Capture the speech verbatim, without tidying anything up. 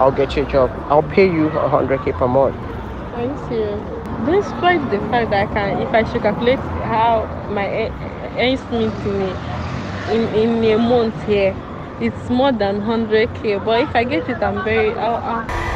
I'll get you a job. I'll pay you a hundred k per month. Are you serious? Despite the fact that I can, if I should calculate how my earnings meet in a, in, in a month here, it's more than one hundred k. But if I get it, I'm very, I'll, I'll